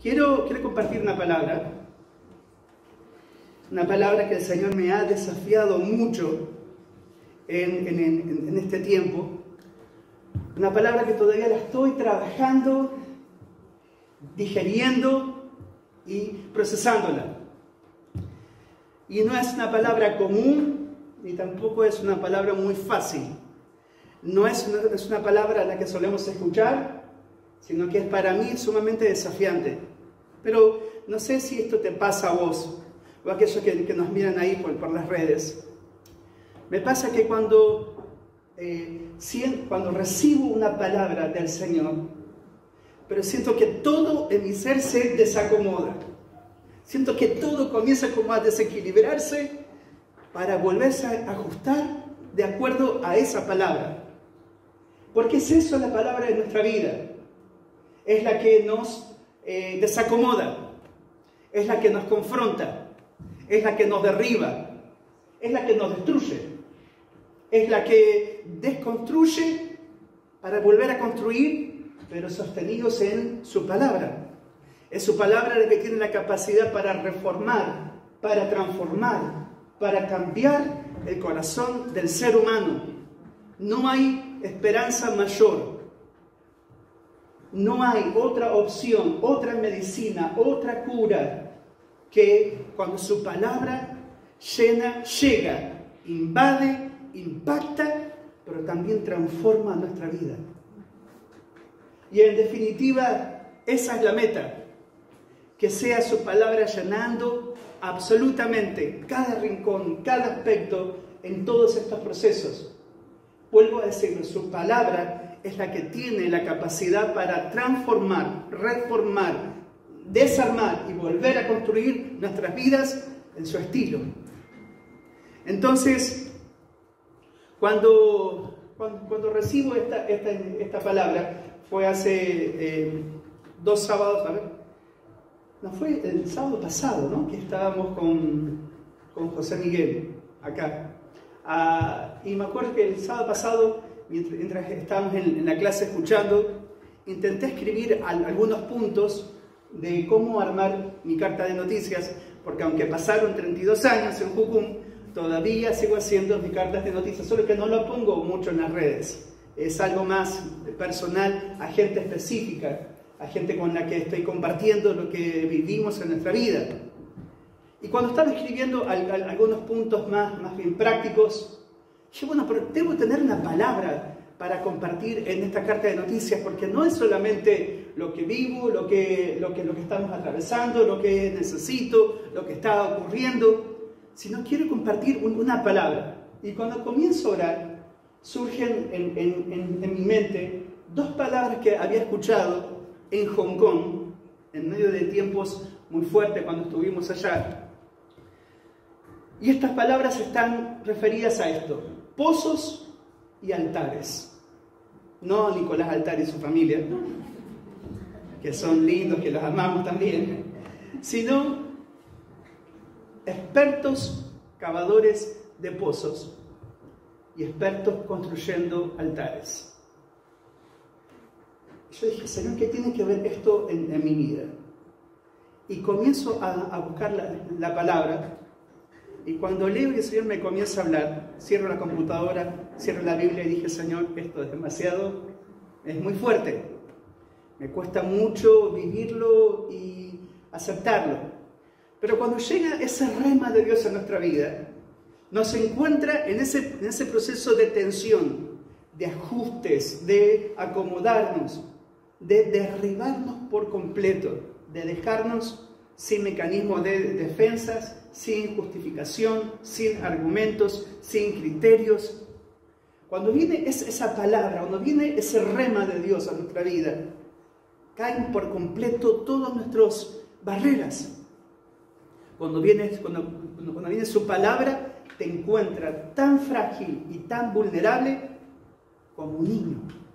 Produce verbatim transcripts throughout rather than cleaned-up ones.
Quiero, quiero compartir una palabra, una palabra que el Señor me ha desafiado mucho en, en, en, en este tiempo, una palabra que todavía la estoy trabajando, digeriendo y procesándola. Y no es una palabra común, ni tampoco es una palabra muy fácil. No es una, es una palabra a la que solemos escuchar, sino que es para mí sumamente desafiante. Pero no sé si esto te pasa a vos, o a aquellos que, que nos miran ahí por, por las redes. Me pasa que cuando, eh, cuando recibo una palabra del Señor, pero siento que todo en mi ser se desacomoda. Siento que todo comienza como a desequilibrarse para volverse a ajustar de acuerdo a esa palabra. Porque es eso la palabra de nuestra vida. Es la que nos eh, desacomoda, es la que nos confronta, es la que nos derriba, es la que nos destruye, es la que desconstruye para volver a construir, pero sostenidos en su palabra. Es su palabra la que tiene la capacidad para reformar, para transformar, para cambiar el corazón del ser humano. No hay esperanza mayor. No hay otra opción, otra medicina, otra cura que cuando su palabra llena, llega, invade, impacta, pero también transforma nuestra vida. Y en definitiva, esa es la meta. Que sea su palabra llenando absolutamente cada rincón, cada aspecto en todos estos procesos. Vuelvo a decirlo, su palabra es la que tiene la capacidad para transformar, reformar, desarmar y volver a construir nuestras vidas en su estilo. Entonces, cuando, cuando, cuando recibo esta, esta, esta palabra, fue hace eh, dos sábados, a ver, no fue el sábado pasado, ¿no? Que estábamos con, con José Miguel acá. Ah, y me acuerdo que el sábado pasado, mientras, mientras estábamos en, en la clase escuchando, intenté escribir al, algunos puntos de cómo armar mi carta de noticias, porque aunque pasaron treinta y dos años en Jucum, todavía sigo haciendo mis cartas de noticias, solo que no lo pongo mucho en las redes. Es algo más personal, a gente específica, a gente con la que estoy compartiendo lo que vivimos en nuestra vida. Y cuando estaba escribiendo al, al, algunos puntos más, más bien prácticos, dije, bueno, pero debo tener una palabra para compartir en esta carta de noticias, porque no es solamente lo que vivo, lo que, lo que, lo que estamos atravesando, lo que necesito, lo que está ocurriendo, sino quiero compartir un, una palabra. Y cuando comienzo a orar, surgen en, en, en, en mi mente dos palabras que había escuchado en Hong Kong, en medio de tiempos muy fuertes cuando estuvimos allá. Y estas palabras están referidas a esto: pozos y altares. No Nicolás Altar y su familia, que son lindos, que los amamos también, sino expertos cavadores de pozos y expertos construyendo altares. Yo dije, Señor, ¿qué tiene que ver esto en, en mi vida? Y comienzo a, a buscar la, la palabra, y cuando leo y el Señor me comienza a hablar, cierro la computadora, cierro la Biblia y dije, Señor, esto es demasiado, es muy fuerte. Me cuesta mucho vivirlo y aceptarlo. Pero cuando llega ese rema de Dios en nuestra vida, nos encuentra en ese, en ese proceso de tensión, de ajustes, de acomodarnos, de derribarnos por completo, de dejarnos sin mecanismos de defensas, sin justificación, sin argumentos, sin criterios. Cuando viene esa palabra, cuando viene ese rema de Dios a nuestra vida, caen por completo todas nuestras barreras. Cuando viene, cuando, cuando viene su palabra, te encuentra tan frágil y tan vulnerable como un niño.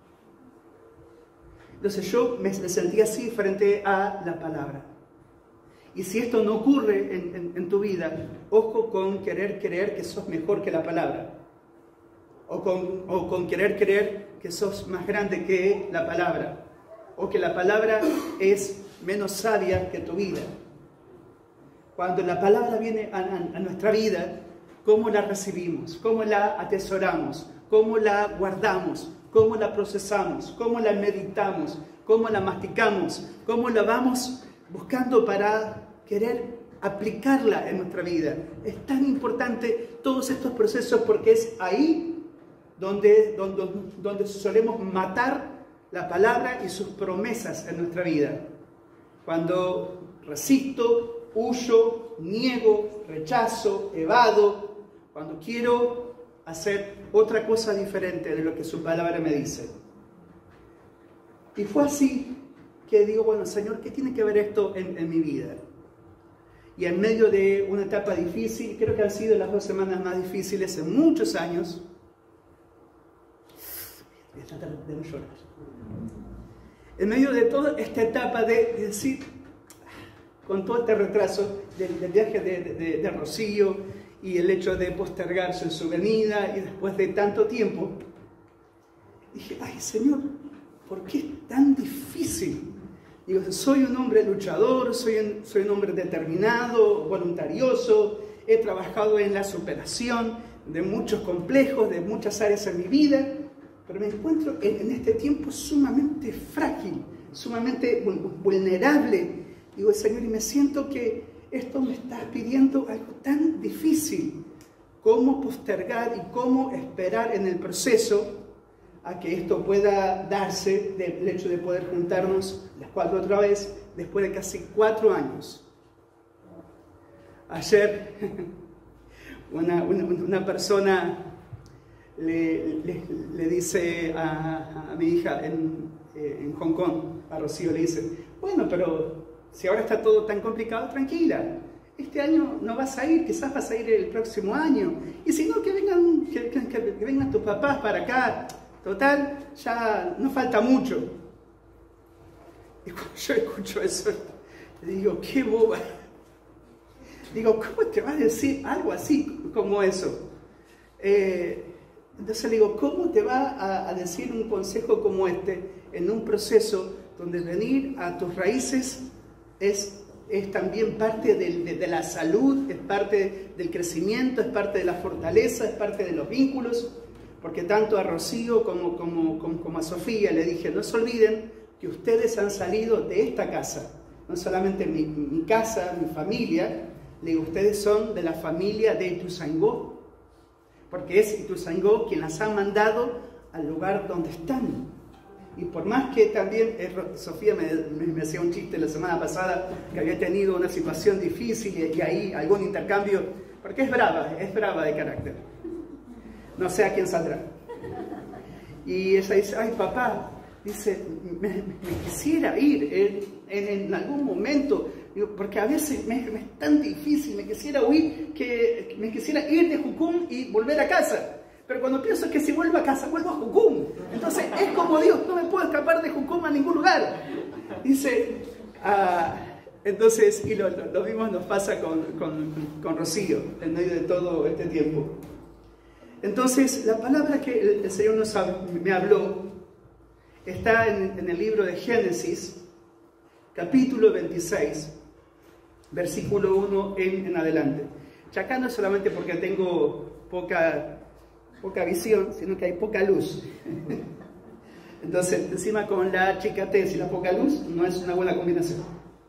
Entonces yo me sentí así frente a la palabra. Y si esto no ocurre en, en, en tu vida, ojo con querer creer que sos mejor que la palabra. O con, o con querer creer que sos más grande que la palabra. O que la palabra es menos sabia que tu vida. Cuando la palabra viene a, a, a nuestra vida, ¿cómo la recibimos? ¿Cómo la atesoramos? ¿Cómo la guardamos? ¿Cómo la procesamos? ¿Cómo la meditamos? ¿Cómo la masticamos? ¿Cómo la vamos buscando para querer aplicarla en nuestra vida? Es tan importante todos estos procesos porque es ahí donde, donde, donde solemos matar la palabra y sus promesas en nuestra vida. Cuando resisto, huyo, niego, rechazo, evado, cuando quiero hacer otra cosa diferente de lo que su palabra me dice. Y fue así que digo, bueno, Señor, ¿qué tiene que ver esto en, en mi vida? Y en medio de una etapa difícil, creo que han sido las dos semanas más difíciles en muchos años, de no llorar. En medio de toda esta etapa de, de decir, con todo este retraso del, del viaje de, de, de Rocío y el hecho de postergarse su venida y después de tanto tiempo, dije, ay Señor, ¿por qué es tan difícil? Digo, soy un hombre luchador, soy un, soy un hombre determinado, voluntarioso, he trabajado en la superación de muchos complejos, de muchas áreas en mi vida, pero me encuentro en, en este tiempo sumamente frágil, sumamente vulnerable. Digo, Señor, y me siento que esto me está pidiendo algo tan difícil, cómo postergar y cómo esperar en el proceso a que esto pueda darse, del hecho de poder juntarnos las cuatro otra vez, después de casi cuatro años. Ayer, una, una, una persona le, le, le dice a, a mi hija en, en Hong Kong, a Rocío, le dice, bueno, pero si ahora está todo tan complicado, tranquila, este año no vas a ir, quizás vas a ir el próximo año, y si no, que vengan, que, que, que vengan tus papás para acá. Total, ya no falta mucho. Y cuando yo escucho eso, le digo, qué boba. Digo, ¿cómo te va a decir algo así como eso? Eh, entonces le digo, ¿cómo te va a, a decir un consejo como este en un proceso donde venir a tus raíces es, es también parte de, de, de la salud, es parte del crecimiento, es parte de la fortaleza, es parte de los vínculos? Porque tanto a Rocío como, como, como, como a Sofía le dije, no se olviden que ustedes han salido de esta casa, no solamente mi, mi casa, mi familia, le digo, ustedes son de la familia de Ituzaingó, porque es Ituzaingó quien las ha mandado al lugar donde están. Y por más que también, eh, Sofía me, me, me hacía un chiste la semana pasada, que había tenido una situación difícil y, y ahí algún intercambio, porque es brava, es brava de carácter. No sé a quién saldrá. Y ella dice, ay papá, dice, me, me quisiera ir en, en, en algún momento, digo, porque a veces me, me es tan difícil, me quisiera huir, que me quisiera ir de Jucum y volver a casa. Pero cuando pienso que si vuelvo a casa, vuelvo a Jucum. Entonces es como Dios, no me puedo escapar de Jucum a ningún lugar. Dice, ah, entonces, y lo, lo, lo mismo nos pasa con, con, con Rocío, en medio de todo este tiempo. Entonces, la palabra que el, el Señor nos, me habló está en, en el libro de Génesis, capítulo veintiséis, versículo uno en, en adelante. Ya acá no es solamente porque tengo poca, poca visión, sino que hay poca luz. Entonces, encima con la chicatez y la poca luz, no es una buena combinación.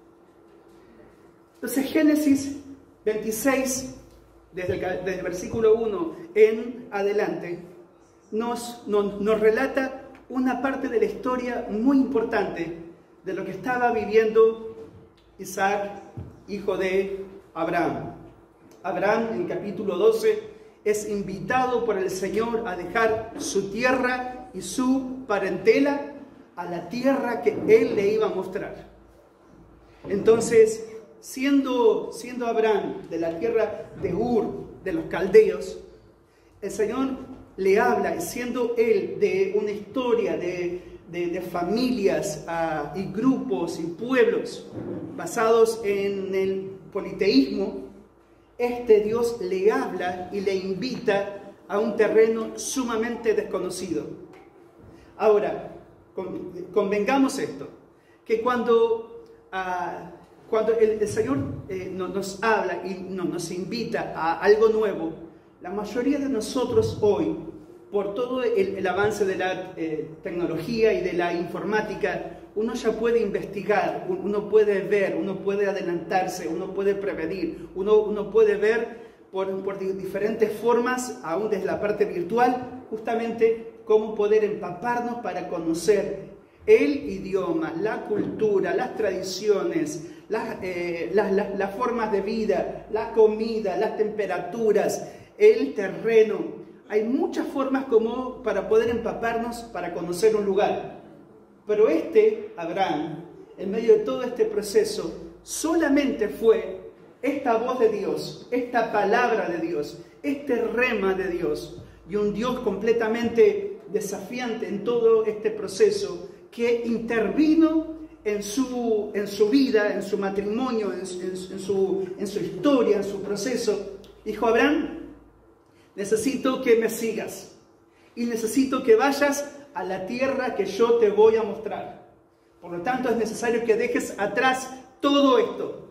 Entonces, Génesis veintiséis, Desde el, desde el versículo uno en adelante, nos, nos, nos relata una parte de la historia muy importante de lo que estaba viviendo Isaac, hijo de Abraham. Abraham, en capítulo doce, es invitado por el Señor a dejar su tierra y su parentela a la tierra que Él le iba a mostrar. Entonces, Siendo, siendo Abraham de la tierra de Ur, de los caldeos, el Señor le habla, y siendo él de una historia de, de, de familias uh, y grupos y pueblos basados en el politeísmo, este Dios le habla y le invita a un terreno sumamente desconocido. Ahora, convengamos esto, que cuando uh, cuando el, el Señor eh, nos, nos habla y no, nos invita a algo nuevo, la mayoría de nosotros hoy, por todo el, el avance de la eh, tecnología y de la informática, uno ya puede investigar, uno puede ver, uno puede adelantarse, uno puede prevenir, uno, uno puede ver por, por diferentes formas, aún desde la parte virtual, justamente cómo poder empaparnos para conocer el idioma, la cultura, las tradiciones, las, eh, las, las, las formas de vida, la comida, las temperaturas, el terreno. Hay muchas formas como para poder empaparnos, para conocer un lugar. Pero este, Abraham, en medio de todo este proceso, solamente fue esta voz de Dios, esta palabra de Dios, este rema de Dios, y un Dios completamente desafiante en todo este proceso, que intervino en su, en su vida, en su matrimonio, en, en, en, su, en su historia, en su proceso. Dijo: Abraham, necesito que me sigas y necesito que vayas a la tierra que yo te voy a mostrar. Por lo tanto, es necesario que dejes atrás todo esto.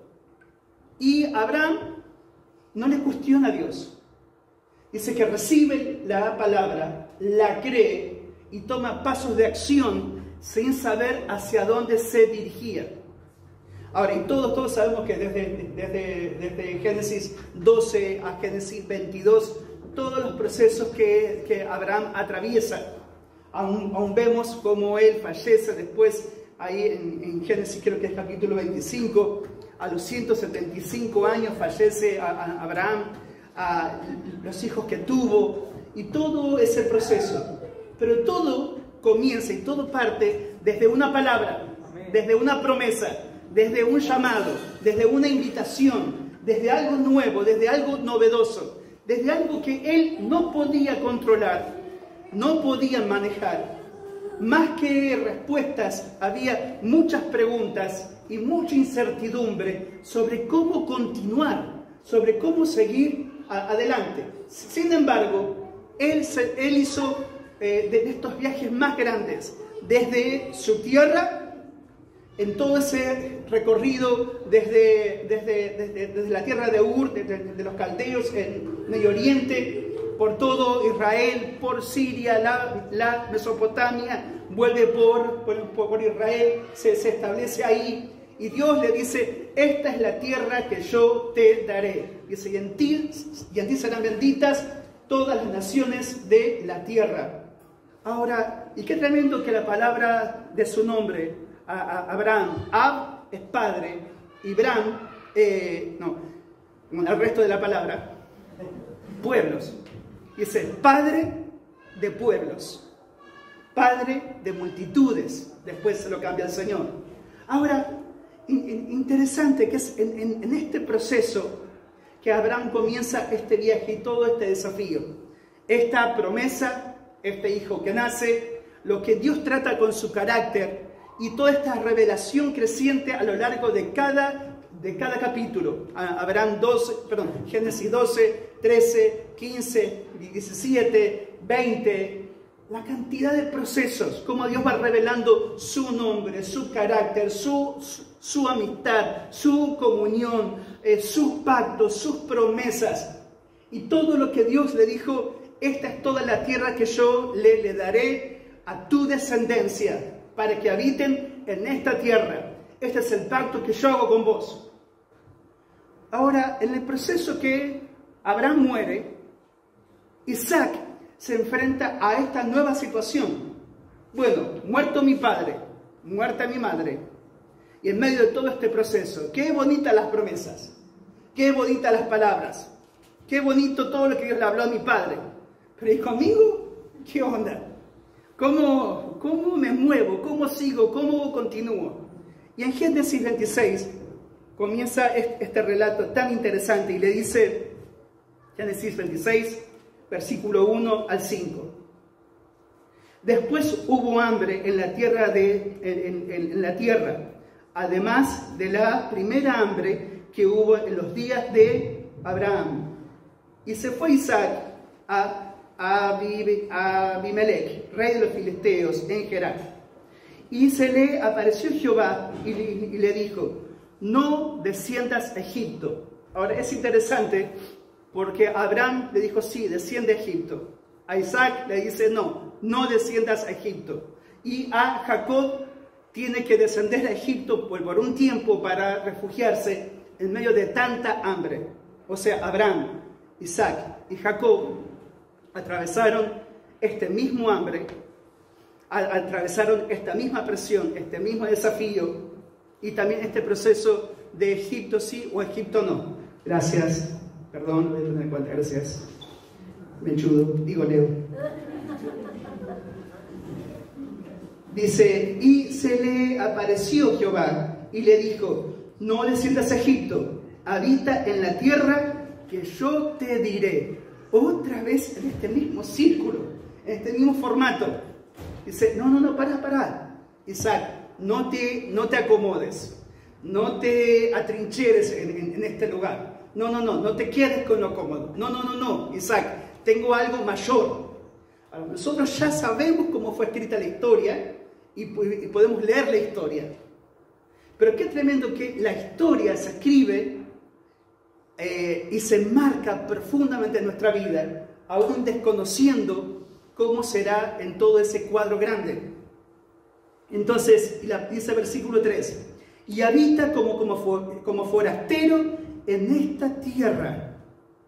Y Abraham no le cuestiona a Dios. Dice que recibe la palabra, la cree y toma pasos de acción sin saber hacia dónde se dirigía. Ahora, y todos, todos sabemos que desde, desde, desde Génesis doce a Génesis veintidós, todos los procesos que, que Abraham atraviesa, aún, aún vemos cómo él fallece después, ahí en, en Génesis creo que es capítulo veinticinco, a los ciento setenta y cinco años fallece a, a Abraham, a los hijos que tuvo, y todo ese proceso. Pero todo comienza y todo parte desde una palabra, desde una promesa, desde un llamado, desde una invitación, desde algo nuevo, desde algo novedoso, desde algo que él no podía controlar, no podía manejar. Más que respuestas, había muchas preguntas y mucha incertidumbre sobre cómo continuar, sobre cómo seguir adelante. Sin embargo, él, se, él hizo eh, de estos viajes más grandes, desde su tierra, en todo ese recorrido desde, desde, desde, desde la tierra de Ur, de, de, de los caldeos en Medio Oriente, por todo Israel, por Siria, la, la Mesopotamia, vuelve por, por, por Israel, se, se establece ahí, y Dios le dice: esta es la tierra que yo te daré. Dice: y en ti, y en ti serán benditas todas las naciones de la tierra. Ahora, y qué tremendo que la palabra de su nombre, a, a Abraham, Ab es padre, y Bram, eh, no, como el resto de la palabra, pueblos. Dice: padre de pueblos, padre de multitudes. Después se lo cambia el Señor. Ahora, in, in, interesante que es en, en, en este proceso que Abraham comienza este viaje y todo este desafío. Esta promesa, este hijo que nace, lo que Dios trata con su carácter y toda esta revelación creciente a lo largo de cada, de cada capítulo. Abraham doce, perdón, Génesis doce, trece, quince, diecisiete, veinte, la cantidad de procesos, cómo Dios va revelando su nombre, su carácter, su, su, su amistad, su comunión, eh, sus pactos, sus promesas, y todo lo que Dios le dijo: esta es toda la tierra que yo le, le daré a tu descendencia, para que habiten en esta tierra. Este es el pacto que yo hago con vos. Ahora, en el proceso que Abraham muere, Isaac se enfrenta a esta nueva situación. Bueno, muerto mi padre, muerta mi madre, y en medio de todo este proceso, qué bonitas las promesas, qué bonitas las palabras, qué bonito todo lo que Dios le habló a mi padre. Pero ¿y conmigo? ¿Qué onda? ¿Cómo, cómo me muevo? ¿Cómo sigo? ¿Cómo continúo? Y en Génesis veintiséis comienza este relato tan interesante y le dice, Génesis veintiséis, versículo uno al cinco. Después hubo hambre en la tierra, de, en, en, en la tierra, además de la primera hambre que hubo en los días de Abraham. Y se fue Isaac a Abimelech, rey de los filisteos, en Gerar. y se le apareció Jehová y, y le dijo, no desciendas a Egipto. Ahora es interesante porque Abraham le dijo, sí, desciende a Egipto. A Isaac le dice, no, no desciendas a Egipto. Y a Jacob tiene que descender a Egipto por, por un tiempo para refugiarse en medio de tanta hambre. O sea, Abraham, Isaac y Jacob atravesaron este mismo hambre, atravesaron esta misma presión, este mismo desafío y también este proceso de Egipto sí o Egipto no. Gracias, perdón, voy a tener en cuenta, gracias. Menchudo, digo Leo. Dice, y se le apareció Jehová y le dijo, no desciendas a Egipto, habita en la tierra que yo te diré. Otra vez en este mismo círculo, en este mismo formato. Dice, no, no, no, para, para. Isaac, no te, no te acomodes, no te atrincheres en, en, en este lugar. No, no, no, no te quedes con lo cómodo. No, no, no, no, Isaac, tengo algo mayor. Ahora, nosotros ya sabemos cómo fue escrita la historia y, y podemos leer la historia. Pero qué tremendo que la historia se escribe eh, y se marca profundamente en nuestra vida, aún desconociendo cómo será en todo ese cuadro grande. Entonces, dice el versículo tres, y habita como, como, for, como forastero en esta tierra,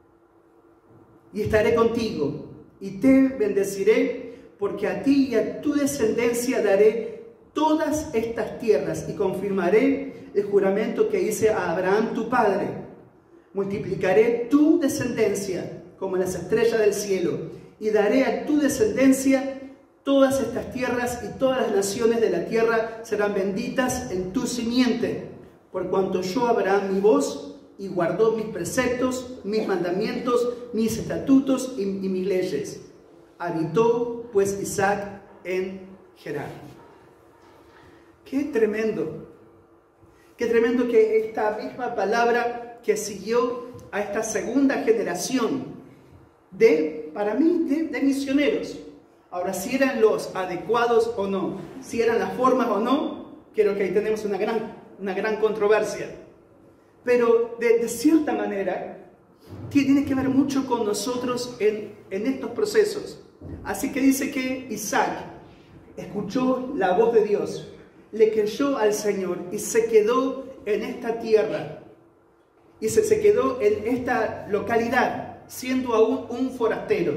y estaré contigo, y te bendeciré, porque a ti y a tu descendencia daré todas estas tierras, y confirmaré el juramento que hice a Abraham tu padre. Multiplicaré tu descendencia como las estrellas del cielo, y daré a tu descendencia todas estas tierras, y todas las naciones de la tierra serán benditas en tu simiente, por cuanto yo Abraham mi voz, y guardó mis preceptos, mis mandamientos, mis estatutos y, y mis leyes. Habitó pues Isaac en Gerar. Qué tremendo, qué tremendo que esta misma palabra que siguió a esta segunda generación de, para mí, de, de misioneros. Ahora, si eran los adecuados o no, si eran las formas o no, creo que ahí tenemos una gran, una gran controversia. Pero de, de cierta manera, tiene que ver mucho con nosotros en, en estos procesos. Así que dice que Isaac escuchó la voz de Dios, le creyó al Señor y se quedó en esta tierra. Y se, se quedó en esta localidad, siendo aún un forastero.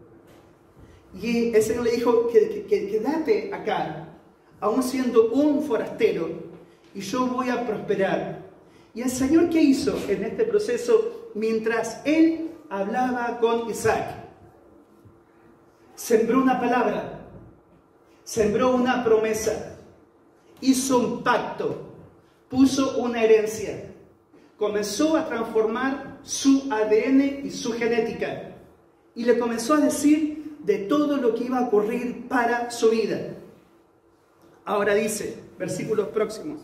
Y el Señor le dijo, que, que, que, quédate acá, aún siendo un forastero, y yo voy a prosperar. Y el Señor, ¿qué hizo en este proceso mientras Él hablaba con Isaac? Sembró una palabra, sembró una promesa, hizo un pacto, puso una herencia, comenzó a transformar su A D N y su genética, y le comenzó a decir de todo lo que iba a ocurrir para su vida. Ahora dice, versículos próximos,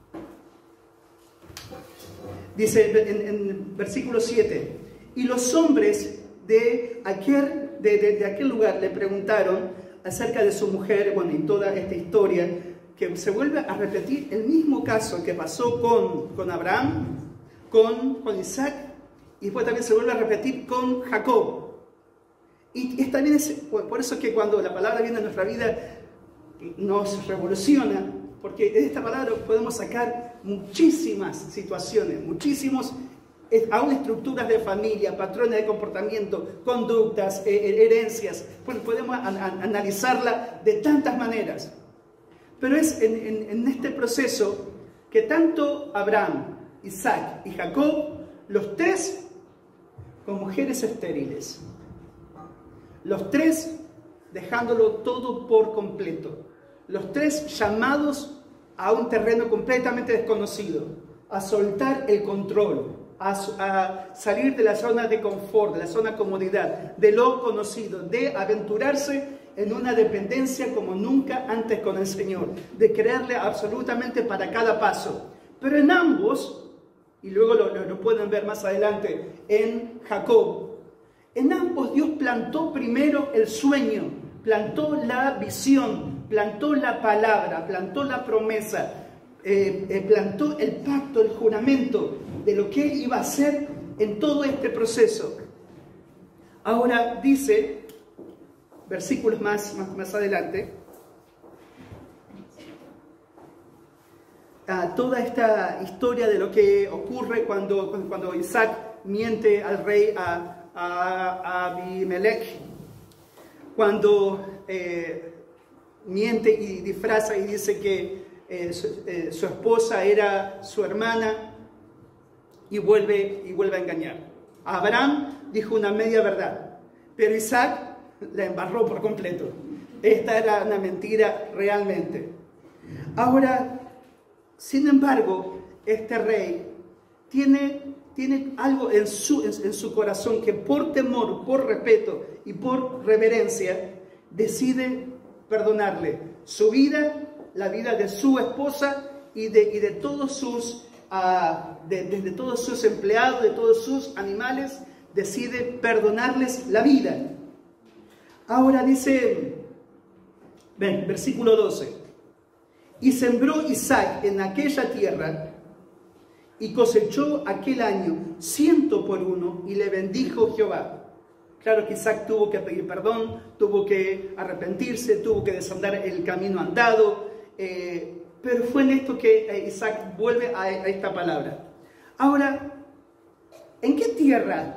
dice en, en versículo siete, y los hombres de aquel, de, de, de aquel lugar le preguntaron acerca de su mujer, bueno, y toda esta historia, que se vuelve a repetir el mismo caso que pasó con, con Abraham, con, con Isaac, y después también se vuelve a repetir con Jacob. Y es también es, por eso que cuando la palabra viene a nuestra vida nos revoluciona, porque de esta palabra podemos sacar muchísimas situaciones, muchísimos, aún estructuras de familia, patrones de comportamiento, conductas, eh, herencias. Bueno, podemos an an analizarla de tantas maneras. Pero es en, en, en este proceso que tanto Abraham, Isaac y Jacob, los tres con mujeres estériles, los tres dejándolo todo por completo, los tres llamados a un terreno completamente desconocido, a soltar el control, a, a salir de la zona de confort, de la zona de comodidad, de lo conocido, de aventurarse en una dependencia como nunca antes con el Señor, de creerle absolutamente para cada paso. Pero en ambos, y luego lo, lo, lo pueden ver más adelante en Jacob, en ambos Dios plantó primero el sueño, plantó la visión, plantó la palabra, plantó la promesa, eh, eh, plantó el pacto, el juramento de lo que él iba a hacer en todo este proceso. Ahora dice, versículos más, más, más adelante, a toda esta historia de lo que ocurre cuando, cuando Isaac miente al rey a, a, a Abimelech, cuando eh, miente y disfraza y dice que eh, su, eh, su esposa era su hermana y vuelve, y vuelve a engañar. Abraham dijo una media verdad, pero Isaac la embarró por completo. Esta era una mentira realmente. Ahora, sin embargo, este rey tiene, tiene algo en su, en, en su corazón que por temor, por respeto y por reverencia decide perdonarle su vida, la vida de su esposa y de, y de, todos, sus, uh, de, de, de todos sus empleados, de todos sus animales, decide perdonarles la vida. Ahora dice, ven, versículo doce. Y sembró Isaac en aquella tierra y cosechó aquel año ciento por uno y le bendijo Jehová. Claro que Isaac tuvo que pedir perdón, tuvo que arrepentirse, tuvo que desandar el camino andado, eh, pero fue en esto que Isaac vuelve a, a esta palabra. Ahora, ¿en qué tierra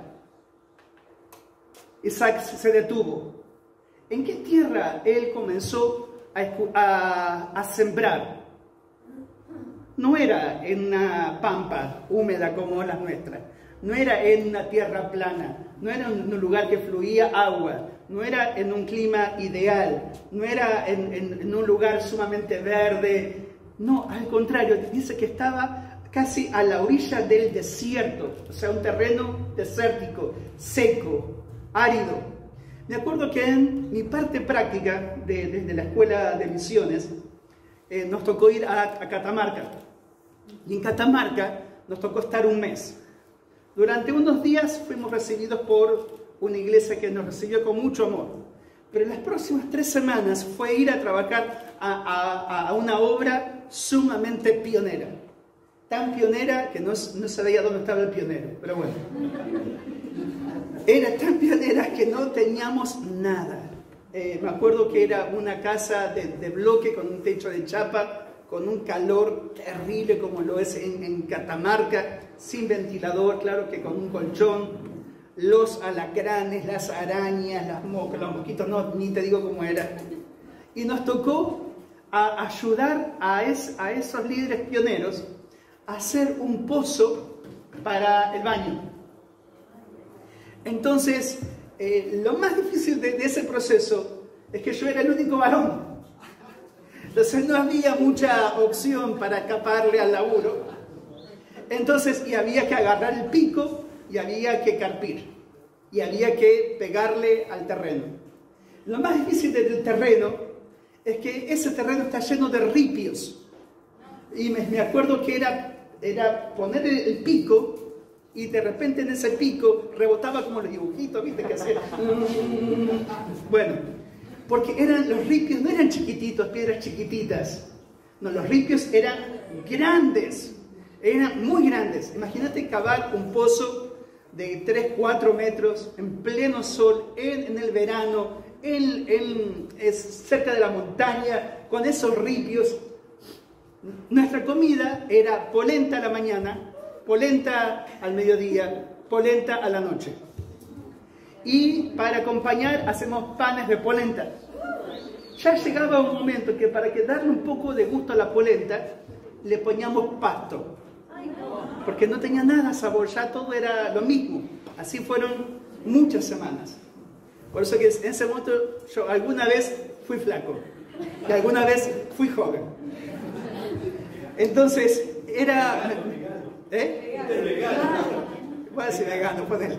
Isaac se detuvo? ¿En qué tierra él comenzó A, a, a sembrar? No era en una pampa húmeda como la nuestra, no era en una tierra plana, no era en un lugar que fluía agua, no era en un clima ideal, no era en, en, en un lugar sumamente verde, no, al contrario, dice que estaba casi a la orilla del desierto, o sea, un terreno desértico, seco, árido. Me acuerdo que en mi parte práctica de, desde la escuela de misiones eh, nos tocó ir a, a Catamarca. Y en Catamarca nos tocó estar un mes. Durante unos días fuimos recibidos por una iglesia que nos recibió con mucho amor. Pero en las próximas tres semanas fue ir a trabajar a, a, a una obra sumamente pionera. Tan pionera que no, no sabía dónde estaba el pionero, pero bueno. Era tan pionera que no teníamos nada. Eh, me acuerdo que era una casa de, de bloque con un techo de chapa, con un calor terrible como lo es en, en Catamarca, sin ventilador, claro que con un colchón, los alacranes, las arañas, las moscas, los mosquitos, no, ni te digo cómo era. Y nos tocó a ayudar a, es, a esos líderes pioneros a hacer un pozo para el baño. Entonces, eh, lo más difícil de, de ese proceso es que yo era el único varón. Entonces no había mucha opción para escaparle al laburo. Entonces, y había que agarrar el pico y había que carpir. Y había que pegarle al terreno. Lo más difícil del terreno es que ese terreno está lleno de ripios. Y me, me acuerdo que era, era poner el, el pico y de repente en ese pico rebotaba como los dibujitos, ¿viste? Que hacía. Bueno, porque eran, los ripios no eran chiquititos, piedras chiquititas. No, los ripios eran grandes, eran muy grandes. Imagínate cavar un pozo de tres, cuatro metros en pleno sol, en, en el verano, en, en, es cerca de la montaña, con esos ripios. Nuestra comida era polenta a la mañana, polenta al mediodía, polenta a la noche. Y para acompañar hacemos panes de polenta. Ya llegaba un momento que para que darle un poco de gusto a la polenta, le poníamos pasto. Porque no tenía nada sabor, ya todo era lo mismo. Así fueron muchas semanas. Por eso que en ese momento yo alguna vez fui flaco. Y alguna vez fui joven. Entonces era... ¿Eh? Voy a decir vegano, ponele.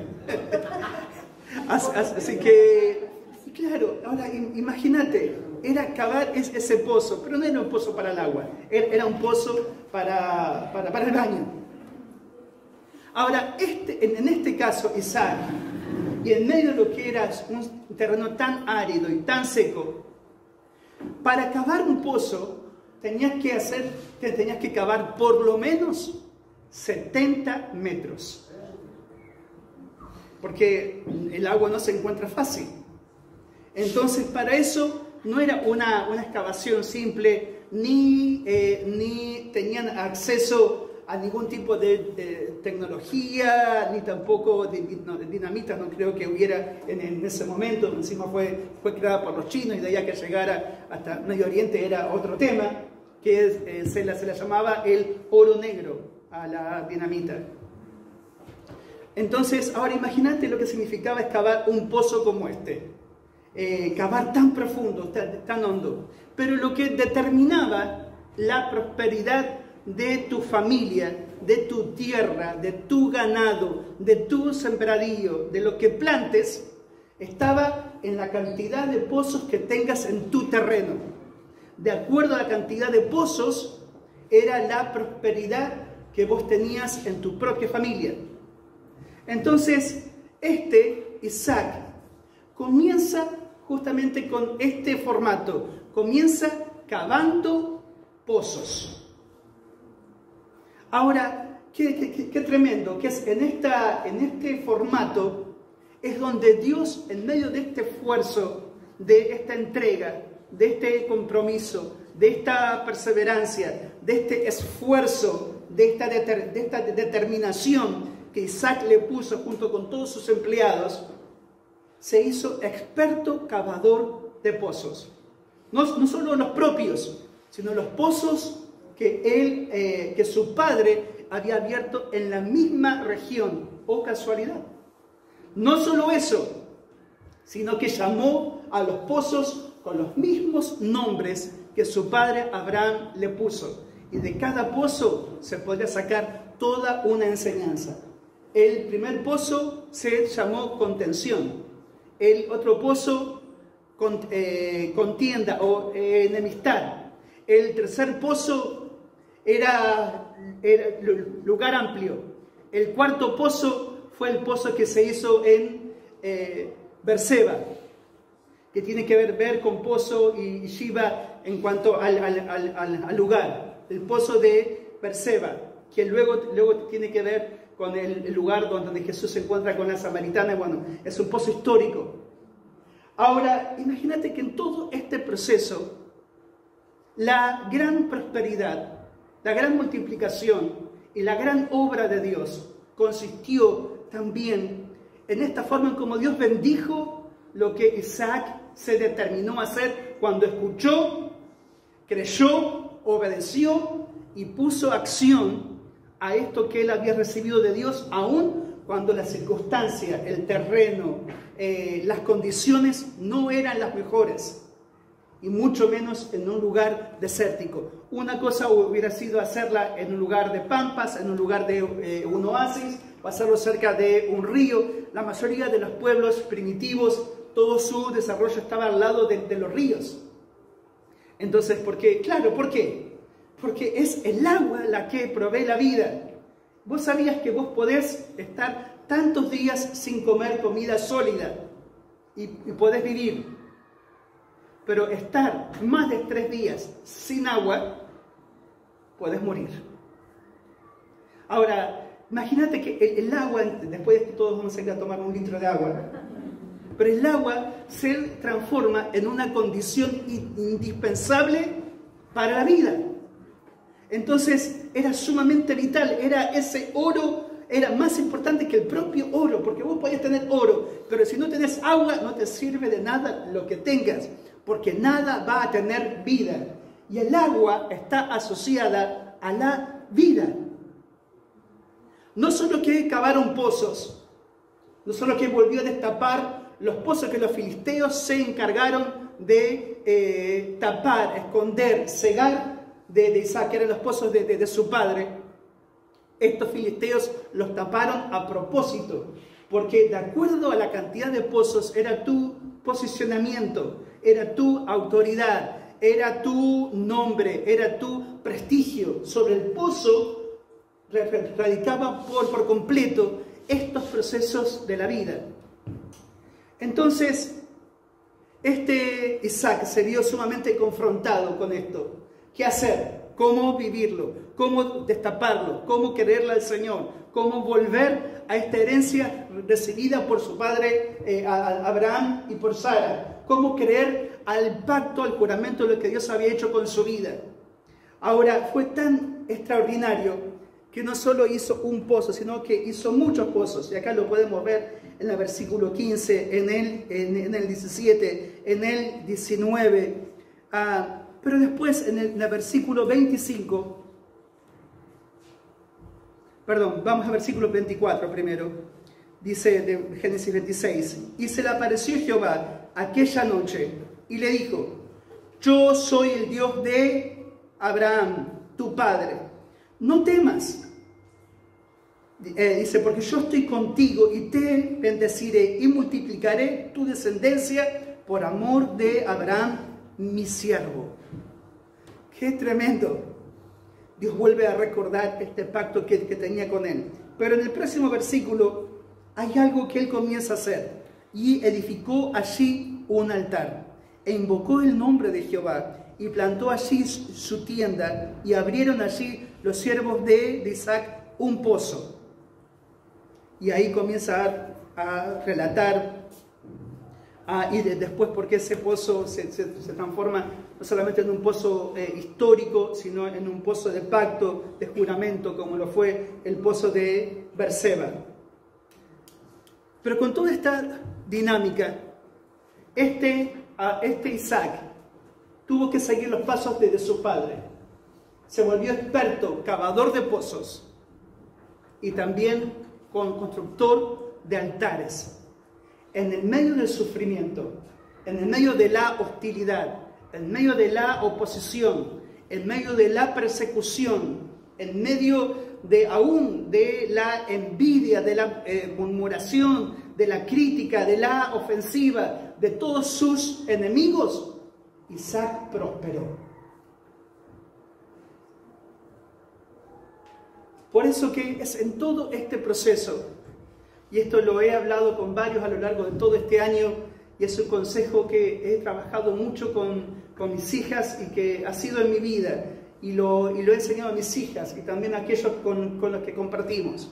Así que, claro, ahora imagínate, era cavar ese pozo, pero no era un pozo para el agua, era un pozo para, para, para el baño. Ahora, este, en este caso, Isaac y en medio de lo que era un terreno tan árido y tan seco, para cavar un pozo tenías que hacer, tenías que cavar por lo menos setenta metros. Porque el agua no se encuentra fácil. Entonces, para eso no era una, una excavación simple, ni, eh, ni tenían acceso a ningún tipo de, de tecnología, ni tampoco de, no, de dinamita, no creo que hubiera en, en ese momento. Encima fue, fue creada por los chinos, y de ahí a que llegara hasta Medio Oriente era otro tema, que es, eh, se, la, se la llamaba el oro negro a la dinamita. Entonces, ahora imagínate lo que significaba excavar un pozo como este, eh, cavar tan profundo, tan, tan hondo, pero lo que determinaba la prosperidad de tu familia, de tu tierra, de tu ganado, de tu sembradío, de lo que plantes, estaba en la cantidad de pozos que tengas en tu terreno. De acuerdo a la cantidad de pozos, era la prosperidad que vos tenías en tu propia familia. Entonces, este Isaac comienza justamente con este formato, comienza cavando pozos. Ahora, qué, qué, qué tremendo, que es en, esta, en este formato es donde Dios, en medio de este esfuerzo, de esta entrega, de este compromiso, de esta perseverancia, de este esfuerzo, de esta, deter, de esta determinación que Isaac le puso junto con todos sus empleados, se hizo experto cavador de pozos. No, no solo los propios, sino los pozos que, él, eh, que su padre había abierto en la misma región. ¡Oh, casualidad! No solo eso, sino que llamó a los pozos con los mismos nombres que su padre Abraham le puso. Y de cada pozo se podría sacar toda una enseñanza. El primer pozo se llamó contención. El otro pozo, eh, contienda o eh, enemistad. El tercer pozo era, era lugar amplio. El cuarto pozo fue el pozo que se hizo en eh, Berseba, que tiene que ver, ver con pozo y Shiva en cuanto al, al, al, al lugar. El pozo de Berseba, que luego, luego tiene que ver con el, el lugar donde Jesús se encuentra con la samaritana. Bueno, es un pozo histórico. Ahora, imagínate que en todo este proceso, la gran prosperidad, la gran multiplicación y la gran obra de Dios consistió también en esta forma en cómo Dios bendijo lo que Isaac se determinó a hacer cuando escuchó, creyó, obedeció y puso acción a esto que él había recibido de Dios, aun cuando las circunstancias, el terreno, eh, las condiciones no eran las mejores. Y mucho menos en un lugar desértico. Una cosa hubiera sido hacerla en un lugar de pampas, en un lugar de eh, un oasis, o hacerlo cerca de un río. La mayoría de los pueblos primitivos, todo su desarrollo estaba al lado de, de los ríos. Entonces, ¿por qué? Claro, ¿por qué? Porque es el agua la que provee la vida. ¿Vos sabías que vos podés estar tantos días sin comer comida sólida y, y podés vivir? Pero estar más de tres días sin agua, puedes morir. Ahora, imagínate que el, el agua, después de que todos vamos a ir a tomar un litro de agua, pero el agua se transforma en una condición indispensable para la vida. Entonces, era sumamente vital, era ese oro, era más importante que el propio oro, porque vos podías tener oro, pero si no tenés agua, no te sirve de nada lo que tengas, porque nada va a tener vida. Y el agua está asociada a la vida. No solo que cavaron pozos, no solo que volvió a destapar los pozos que los filisteos se encargaron de eh, tapar, esconder, cegar de, de Isaac, que eran los pozos de, de, de su padre. Estos filisteos los taparon a propósito, porque de acuerdo a la cantidad de pozos era tu posicionamiento, era tu autoridad, era tu nombre, era tu prestigio. Sobre el pozo radicaba por, por completo estos procesos de la vida. Entonces, este Isaac se vio sumamente confrontado con esto. ¿Qué hacer? ¿Cómo vivirlo? ¿Cómo destaparlo? ¿Cómo quererle al Señor? ¿Cómo volver a esta herencia recibida por su padre eh, a Abraham y por Sara? ¿Cómo creer al pacto, al juramento de lo que Dios había hecho con su vida? Ahora, fue tan extraordinario que no solo hizo un pozo, sino que hizo muchos pozos. Y acá lo podemos ver en el versículo quince, en el, en, en el diecisiete, en el diecinueve. Ah, pero después, en el, en el versículo veinticinco, perdón, vamos al versículo veinticuatro primero. Dice de Génesis veintiséis, y se le apareció Jehová aquella noche y le dijo, yo soy el Dios de Abraham, tu padre. No temas. Eh, dice, porque yo estoy contigo y te bendeciré y multiplicaré tu descendencia por amor de Abraham, mi siervo. ¡Qué tremendo! Dios vuelve a recordar este pacto que, que tenía con él. Pero en el próximo versículo hay algo que él comienza a hacer. Y edificó allí un altar, e invocó el nombre de Jehová, y plantó allí su tienda, y abrieron allí los siervos de, de Isaac un pozo. Y ahí comienza a, a relatar, a, y de, después porque ese pozo se, se, se transforma no solamente en un pozo eh, histórico, sino en un pozo de pacto, de juramento, como lo fue el pozo de Berseba. Pero con toda esta dinámica, este, a, este Isaac tuvo que seguir los pasos de, de su padre. Se volvió experto, cavador de pozos y también constructor de altares. En el medio del sufrimiento, en el medio de la hostilidad, en medio de la oposición, en medio de la persecución, en medio de aún de la envidia, de la eh, murmuración, de la crítica, de la ofensiva, de todos sus enemigos, Isaac prosperó. Por eso que es en todo este proceso, y esto lo he hablado con varios a lo largo de todo este año, y es un consejo que he trabajado mucho con, con mis hijas y que ha sido en mi vida, y lo, y lo he enseñado a mis hijas y también a aquellos con, con los que compartimos.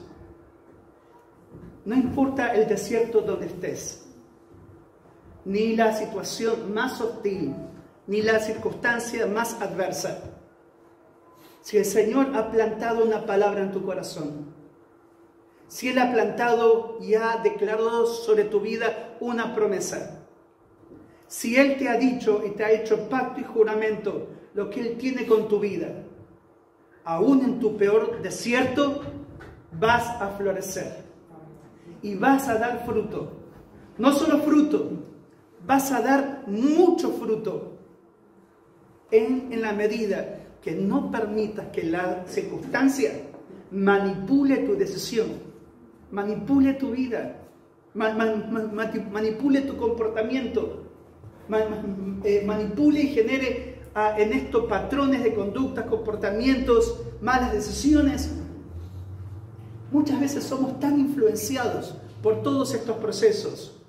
No importa el desierto donde estés, ni la situación más hostil, ni la circunstancia más adversa. Si el Señor ha plantado una palabra en tu corazón, si Él ha plantado y ha declarado sobre tu vida una promesa, si Él te ha dicho y te ha hecho pacto y juramento lo que Él tiene con tu vida, aún en tu peor desierto vas a florecer y vas a dar fruto. No solo fruto, vas a dar mucho fruto en, en la medida que no permitas que la circunstancia manipule tu decisión, manipule tu vida, man, man, man, manipule tu comportamiento, man, eh, manipule y genere ah, en estos patrones de conductas, comportamientos, malas decisiones. Muchas veces somos tan influenciados por todos estos procesos,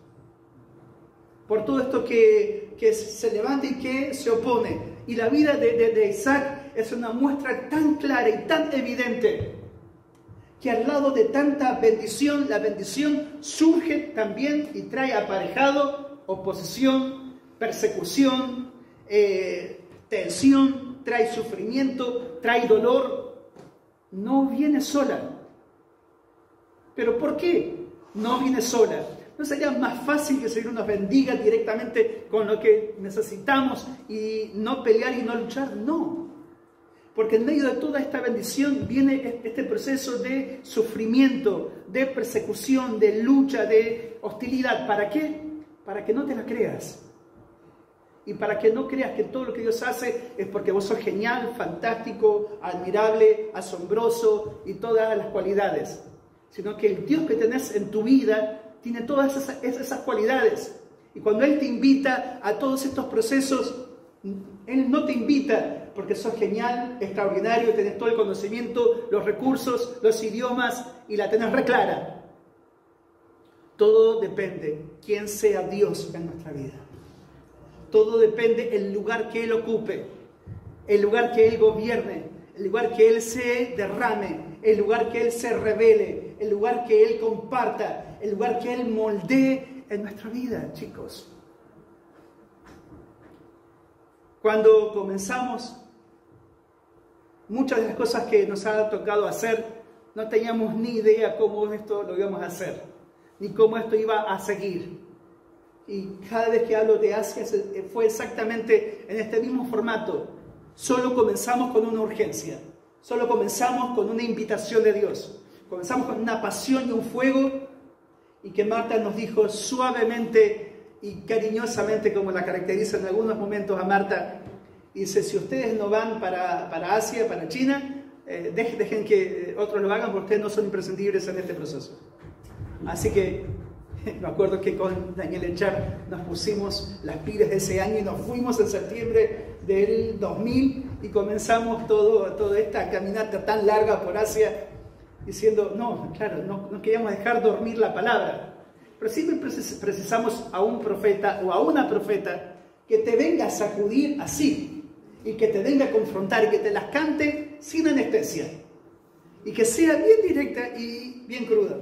por todo esto que, que se levanta y que se opone. Y la vida de, de, de Isaac es una muestra tan clara y tan evidente que al lado de tanta bendición, la bendición surge también y trae aparejado oposición, persecución, eh, tensión, trae sufrimiento, trae dolor. No viene sola. ¿Pero por qué no viene sola? ¿No sería más fácil que el Señor nos bendiga directamente con lo que necesitamos y no pelear y no luchar? No. Porque en medio de toda esta bendición viene este proceso de sufrimiento, de persecución, de lucha, de hostilidad. ¿Para qué? Para que no te la creas. Y para que no creas que todo lo que Dios hace es porque vos sos genial, fantástico, admirable, asombroso y todas las cualidades. Sino que el Dios que tenés en tu vida tiene todas esas, esas cualidades. Y cuando Él te invita a todos estos procesos, Él no te invita porque sos genial, extraordinario, tenés todo el conocimiento, los recursos, los idiomas y la tenés re clara. Todo depende quién sea Dios en nuestra vida. Todo depende el lugar que Él ocupe, el lugar que Él gobierne, el lugar que Él se derrame, el lugar que Él se revele, el lugar que Él comparta, el lugar que Él moldee en nuestra vida, chicos. Cuando comenzamos, muchas de las cosas que nos ha tocado hacer, no teníamos ni idea cómo esto lo íbamos a hacer, ni cómo esto iba a seguir. Y cada vez que hablo de Asia fue exactamente en este mismo formato. Solo comenzamos con una urgencia, solo comenzamos con una invitación de Dios, comenzamos con una pasión y un fuego, y que Marta nos dijo suavemente y cariñosamente, como la caracteriza en algunos momentos a Marta, dice: si ustedes no van para, para Asia, para China, eh, dejen, dejen que otros lo hagan, porque ustedes no son imprescindibles en este proceso. Así que me acuerdo que con Daniel Echar nos pusimos las pilas de ese año y nos fuimos en septiembre del dos mil y comenzamos todo, toda esta caminata tan larga por Asia, diciendo, no, claro, no, no queríamos dejar dormir la palabra, pero siempre precisamos a un profeta o a una profeta que te venga a sacudir así, y que te venga a confrontar y que te las cante sin anestesia, y que sea bien directa y bien cruda.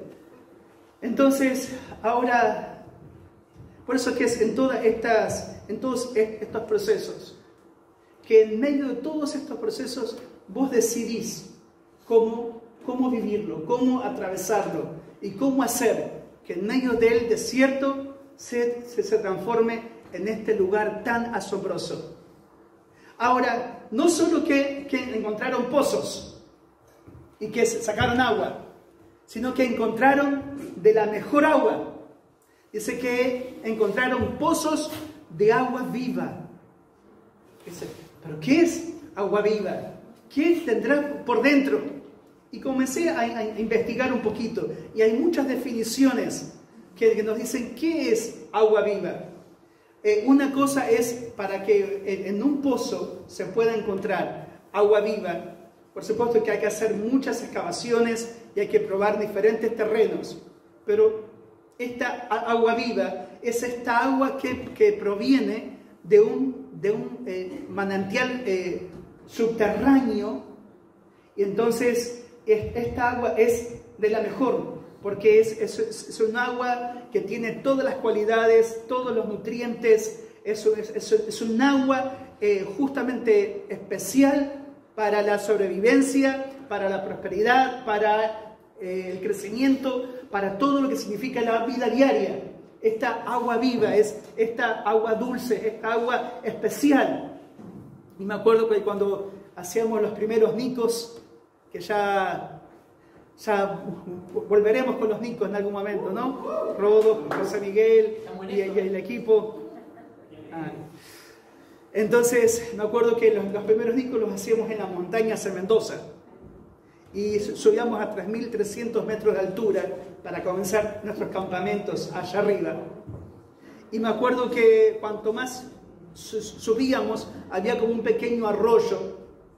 Entonces, ahora, por eso es que es en, todas estas, en todos estos procesos, que en medio de todos estos procesos vos decidís cómo, cómo vivirlo, cómo atravesarlo y cómo hacer que en medio del desierto se, se, se transforme en este lugar tan asombroso. Ahora, no solo que, que encontraron pozos y que sacaron agua, sino que encontraron de la mejor agua. Dice que encontraron pozos de agua viva. Dice, ¿pero qué es agua viva? ¿Qué tendrá por dentro? Y comencé a, a investigar un poquito, y hay muchas definiciones que, que nos dicen qué es agua viva. Eh, una cosa es para que en, en un pozo se pueda encontrar agua viva. Por supuesto que hay que hacer muchas excavaciones y hay que probar diferentes terrenos, pero esta agua viva es esta agua que, que proviene de un, de un eh, manantial eh, subterráneo, y entonces es, esta agua es de la mejor, porque es, es, es un agua que tiene todas las cualidades, todos los nutrientes, es, es, es, es un agua eh, justamente especial para la sobrevivencia, para la prosperidad, para eh, el crecimiento, para todo lo que significa la vida diaria. Esta agua viva es esta agua dulce, esta agua especial. Y me acuerdo que cuando hacíamos los primeros nicos, que ya, ya volveremos con los nicos en algún momento, ¿no? Rodo, José Miguel y, y el equipo. Ah. Entonces, me acuerdo que los, los primeros nicos los hacíamos en las montañas en Mendoza. Y subíamos a tres mil trescientos metros de altura para comenzar nuestros campamentos allá arriba. Y me acuerdo que cuanto más subíamos, había como un pequeño arroyo,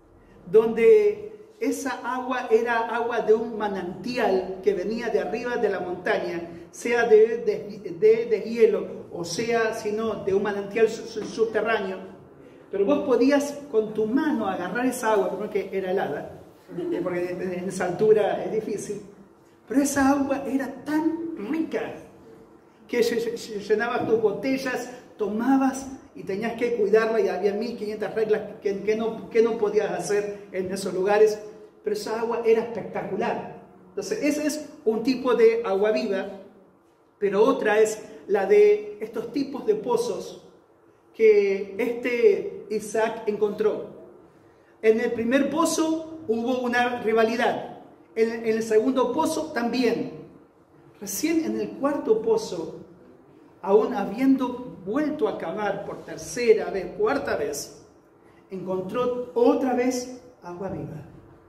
donde esa agua era agua de un manantial que venía de arriba de la montaña, sea de, de, de, de hielo, o sea, sino de un manantial subterráneo. Pero vos podías con tu mano agarrar esa agua, porque era helada, porque en esa altura es difícil, pero esa agua era tan rica que llenabas tus botellas, tomabas y tenías que cuidarla, y había mil quinientas reglas que, que, no, que no podías hacer en esos lugares, pero esa agua era espectacular. Entonces ese es un tipo de agua viva, pero otra es la de estos tipos de pozos que este Isaac encontró. En el primer pozo hubo una rivalidad, en, en el segundo pozo también. Recién en el cuarto pozo, aún habiendo vuelto a cavar por tercera vez, cuarta vez, encontró otra vez agua viva.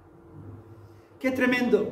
¡Qué tremendo!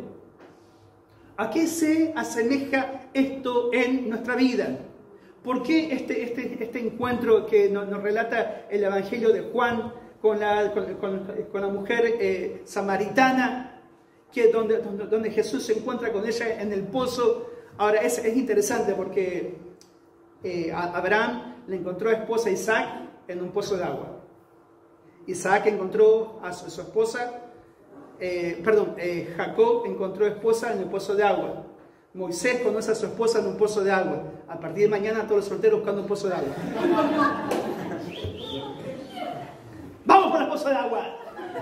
¿A qué se asemeja esto en nuestra vida? ¿Por qué este, este, este encuentro que nos, nos relata el Evangelio de Juan con la, con, con, con la mujer eh, samaritana, que donde, donde, donde Jesús se encuentra con ella en el pozo? Ahora, es, es interesante porque eh, Abraham le encontró a esposa a Isaac en un pozo de agua. Isaac encontró a su, a su esposa, eh, perdón, eh, Jacob encontró a esposa en el pozo de agua. Moisés conoce a su esposa en un pozo de agua. A partir de mañana todos los solteros buscando un pozo de agua. ¡Vamos por el pozo de agua!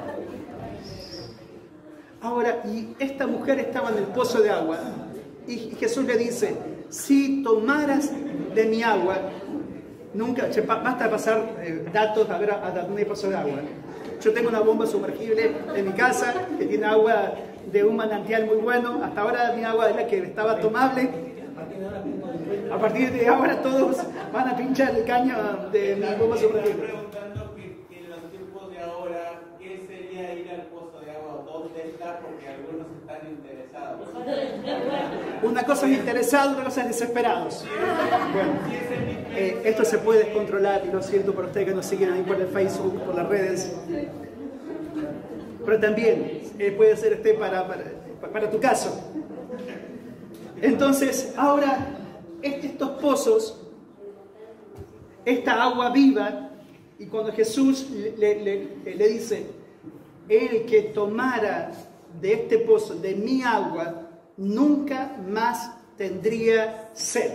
Ahora, y esta mujer estaba en el pozo de agua. Y Jesús le dice, si tomaras de mi agua, nunca, che, basta pasar eh, datos a ver a, a dónde hay pozo de agua. Yo tengo una bomba sumergible en mi casa que tiene agua de un manantial muy bueno. Hasta ahora mi agua es la que estaba tomable. A partir de ahora todos van a pinchar el caño de mi bomba sumergible. Preguntando que en los tiempos de ahora, ¿qué sería ir al pozo de agua? ¿Dónde está? Porque algunos están interesados. Una cosa es interesado, otra cosa es desesperados. Bueno, eh, esto se puede descontrolar, y lo siento por ustedes que nos siguen ahí por el Facebook, por las redes. Pero también eh, puede ser este para, para, para tu caso. Entonces, ahora, este, estos pozos, esta agua viva, y cuando Jesús le, le, le dice, el que tomara de este pozo, de mi agua, nunca más tendría sed.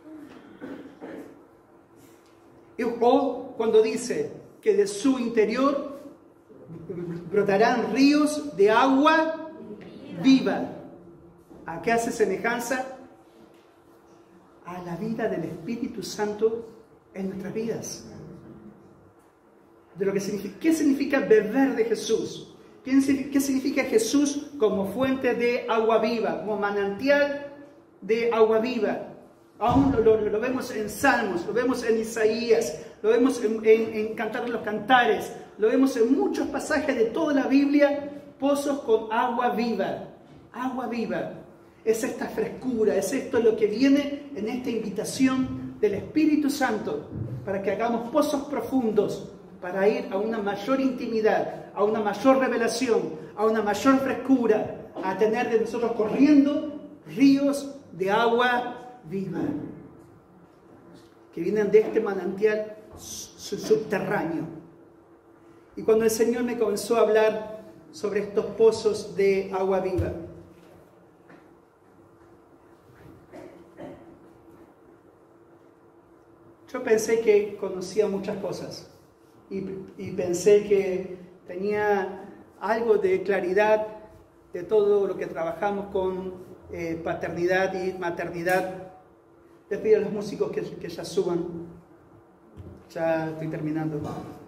O cuando dice que de su interior brotarán ríos de agua viva. ¿A qué hace semejanza? A la vida del Espíritu Santo en nuestras vidas. De lo que significa, ¿qué significa beber de Jesús? ¿Qué significa Jesús como fuente de agua viva, como manantial de agua viva? Aún lo, lo, lo vemos en Salmos, lo vemos en Isaías, lo vemos en, en, en Cantar de los Cantares, lo vemos en muchos pasajes de toda la Biblia, pozos con agua viva, agua viva. Es esta frescura, es esto lo que viene en esta invitación del Espíritu Santo, para que hagamos pozos profundos, para ir a una mayor intimidad, a una mayor revelación, a una mayor frescura, a tener de nosotros corriendo ríos de agua viva, que vienen de este manantial subterráneo. Y cuando el Señor me comenzó a hablar sobre estos pozos de agua viva, yo pensé que conocía muchas cosas. Y, y pensé que tenía algo de claridad de todo lo que trabajamos con eh, paternidad y maternidad. Les pido a los músicos que, que ya suban. Ya estoy terminando.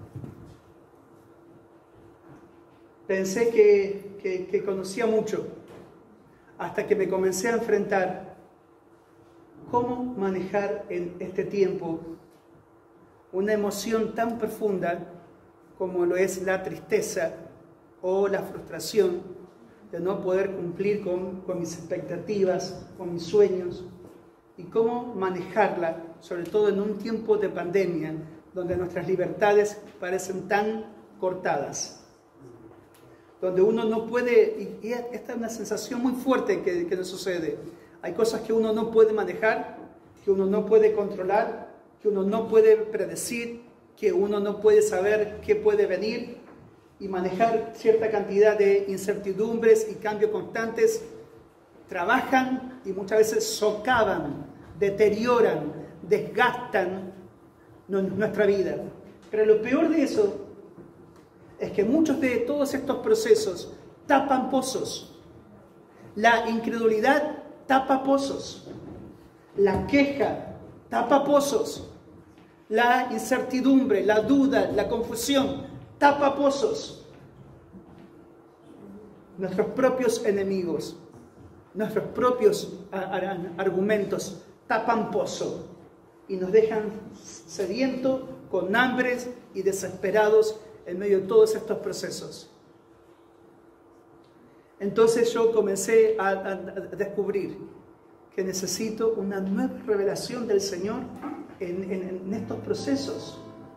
Pensé que, que, que conocía mucho, hasta que me comencé a enfrentar cómo manejar en este tiempo una emoción tan profunda como lo es la tristeza o la frustración de no poder cumplir con, con mis expectativas, con mis sueños, y cómo manejarla, sobre todo en un tiempo de pandemia, donde nuestras libertades parecen tan cortadas, donde uno no puede, y esta es una sensación muy fuerte que, que nos sucede, hay cosas que uno no puede manejar, que uno no puede controlar, que uno no puede predecir, que uno no puede saber qué puede venir, y manejar cierta cantidad de incertidumbres y cambios constantes trabajan y muchas veces socavan, deterioran, desgastan nuestra vida. Pero lo peor de eso es que muchos de todos estos procesos tapan pozos. La incredulidad tapa pozos. La queja tapa pozos. La incertidumbre, la duda, la confusión tapa pozos. Nuestros propios enemigos, nuestros propios argumentos tapan pozo y nos dejan sedientos, con hambres y desesperados en medio de todos estos procesos. Entonces yo comencé a, a, a descubrir que necesito una nueva revelación del Señor en, en, en estos procesos.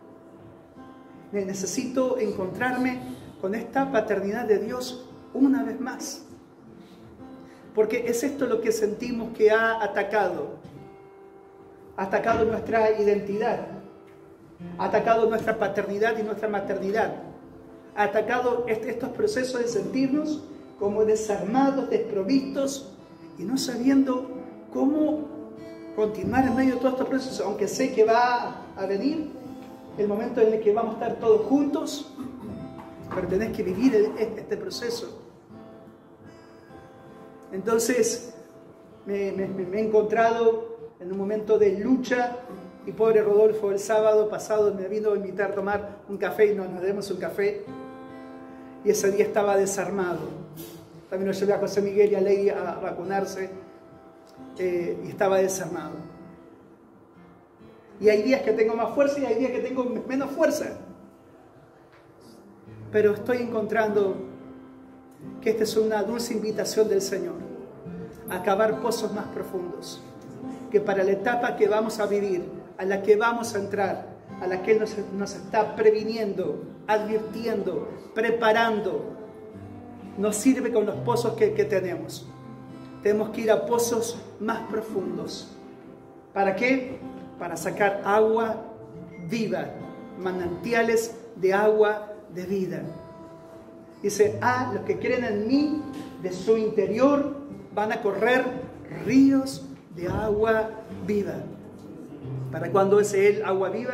Necesito encontrarme con esta paternidad de Dios una vez más. Porque es esto lo que sentimos que ha atacado. Ha atacado nuestra identidad. Ha atacado nuestra paternidad y nuestra maternidad. Ha atacado este, estos procesos de sentirnos como desarmados, desprovistos y no sabiendo cómo continuar en medio de todos estos procesos, aunque sé que va a venir el momento en el que vamos a estar todos juntos, pero tenés que vivir este proceso. Entonces me, me, me he encontrado en un momento de lucha y pobre Rodolfo el sábado pasado me vino a invitar a tomar un café y nos, nos demos un café y ese día estaba desarmado. También lo llevé a José Miguel y a Ley a vacunarse eh, y estaba desarmado. Y hay días que tengo más fuerza y hay días que tengo menos fuerza. Pero estoy encontrando que esta es una dulce invitación del Señor a cavar pozos más profundos, que para la etapa que vamos a vivir, a la que vamos a entrar, a la que Él nos, nos está previniendo, advirtiendo, preparando, nos sirve con los pozos que, que tenemos. Tenemos que ir a pozos más profundos. ¿Para qué? Para sacar agua viva, manantiales de agua de vida. Dice, ah, los que creen en mí, de su interior van a correr ríos de agua viva. ¿Para cuándo es Él agua viva?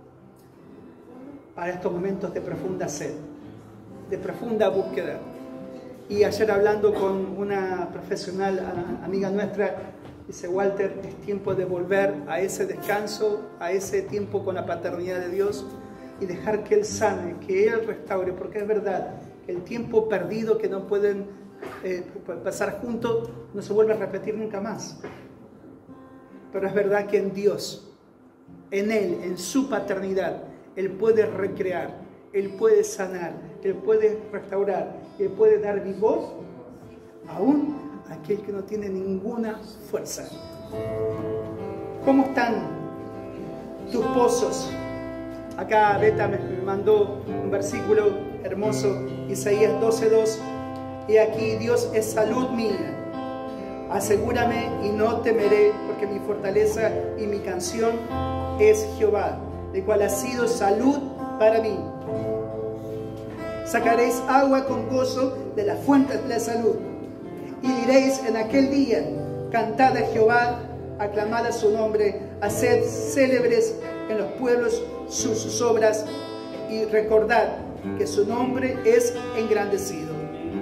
Para estos momentos de profunda sed, de profunda búsqueda. Y ayer hablando con una profesional amiga nuestra, dice, Walter, es tiempo de volver a ese descanso, a ese tiempo con la paternidad de Dios y dejar que Él sane, que Él restaure, porque es verdad, el tiempo perdido que no pueden eh, pasar juntos no se vuelve a repetir nunca más. Pero es verdad que en Dios, en Él, en su paternidad, Él puede recrear, Él puede sanar, Él puede restaurar, Él puede dar vigor aún a aquel que no tiene ninguna fuerza. ¿Cómo están tus pozos? Acá Beta me mandó un versículo hermoso, Isaías doce dos, y aquí Dios es salud mía. Asegúrame y no temeré, porque mi fortaleza y mi canción es Jehová, el cual ha sido salud para mí. Sacaréis agua con gozo de la fuente de la salud, y diréis en aquel día, cantad a Jehová, aclamad a su nombre, haced célebres en los pueblos sus, sus obras, y recordad que su nombre es engrandecido.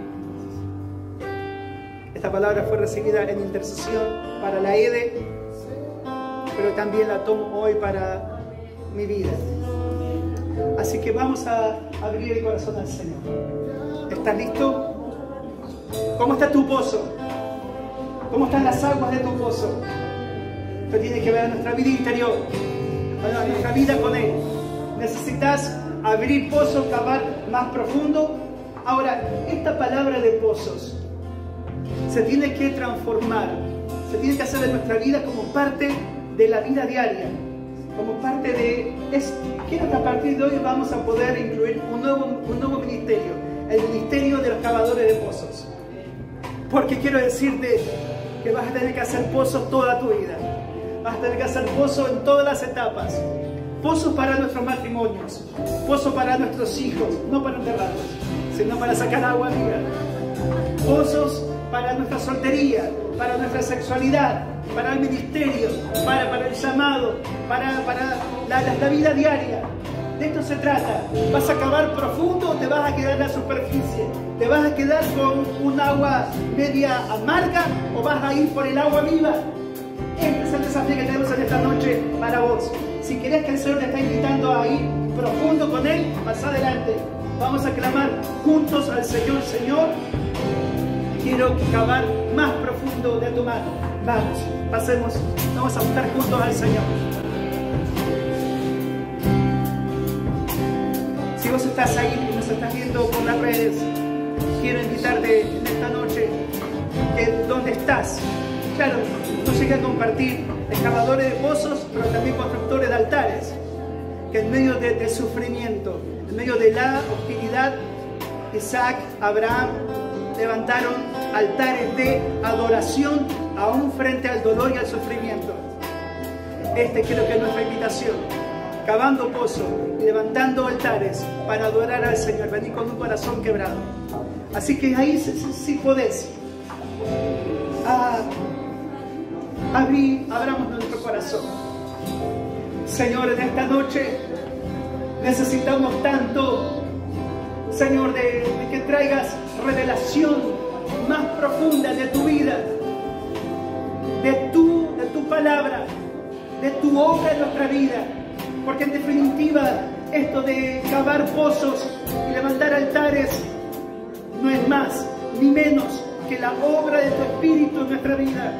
Esta palabra fue recibida en intercesión para la E D E, pero también la tomo hoy para mi vida. Así que vamos a abrir el corazón al Señor. ¿Estás listo? ¿Cómo está tu pozo? ¿Cómo están las aguas de tu pozo? Esto tiene que ver a nuestra vida interior, a nuestra vida con Él. Necesitas abrir pozos, cavar más profundo. Ahora, esta palabra de pozos se tiene que transformar, se tiene que hacer en nuestra vida como parte de la vida diaria, como parte de... Es, quiero que a partir de hoy vamos a poder incluir un nuevo, un nuevo ministerio, el ministerio de los cavadores de pozos. Porque quiero decirte que vas a tener que hacer pozos toda tu vida, vas a tener que hacer pozos en todas las etapas, pozos para nuestros matrimonios, pozos para nuestros hijos, no para enterrarlos, sino para sacar agua viva, pozos para nuestra soltería, para nuestra sexualidad, para el ministerio, para, para el llamado, para, para la, la, la vida diaria. De esto se trata. ¿Vas a cavar profundo o te vas a quedar en la superficie? ¿Te vas a quedar con un agua media amarga o vas a ir por el agua viva? Este es el desafío que tenemos en esta noche para vos. Si querés que el Señor te está invitando a ir profundo con Él, más adelante vamos a clamar juntos al Señor. Señor, quiero cavar más profundo de tu mano. Vamos, pasemos, vamos a buscar juntos al Señor. Si vos estás ahí y nos estás viendo por las redes, quiero invitarte en esta noche que donde estás, claro, no llegué a compartir excavadores de pozos, pero también constructores de altares, que en medio de, del sufrimiento, en medio de la hostilidad, Isaac, Abraham levantaron altares de adoración aún frente al dolor y al sufrimiento. Este creo que es nuestra invitación, cavando pozos y levantando altares para adorar al Señor, venir con un corazón quebrado. Así que ahí si podés, ah, abrir, abramos nuestro corazón. Señor, en esta noche necesitamos tanto, Señor, de, de que traigas revelación más profunda de tu vida, de tu, de tu palabra, de tu obra en nuestra vida. Porque en definitiva, esto de cavar pozos y levantar altares no es más ni menos que la obra de tu Espíritu en nuestra vida.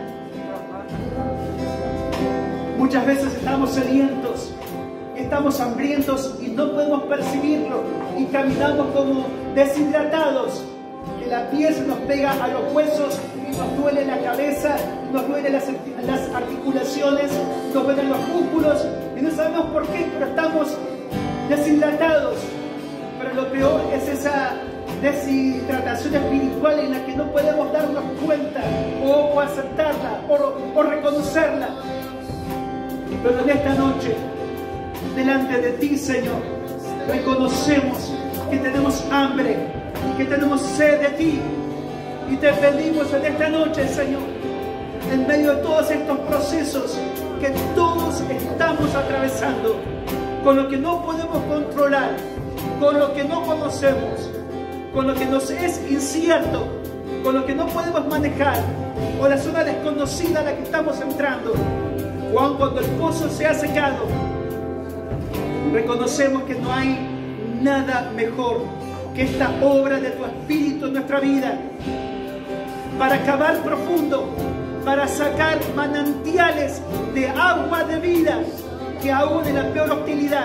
Muchas veces estamos sedientos, estamos hambrientos y no podemos percibirlo y caminamos como deshidratados, que la piel se nos pega a los huesos y nos duele la cabeza, nos duelen las, las articulaciones, nos duelen los músculos y no sabemos por qué, pero estamos deshidratados. Pero lo peor es esa deshidratación espiritual en la que no podemos darnos cuenta o, o aceptarla o, o reconocerla. Pero en esta noche, delante de ti, Señor, reconocemos que tenemos hambre y que tenemos sed de ti. Y te pedimos en esta noche, Señor, en medio de todos estos procesos que todos estamos atravesando, con lo que no podemos controlar, con lo que no conocemos, con lo que nos es incierto, con lo que no podemos manejar, o la zona desconocida a la que estamos entrando, o aun cuando el pozo se ha secado, reconocemos que no hay nada mejor que esta obra de tu Espíritu en nuestra vida, para cavar profundo, para sacar manantiales de agua de vida, que aún en la peor hostilidad,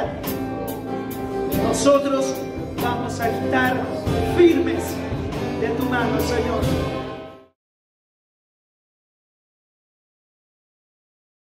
nosotros vamos a estar firmes de tu mano, Señor.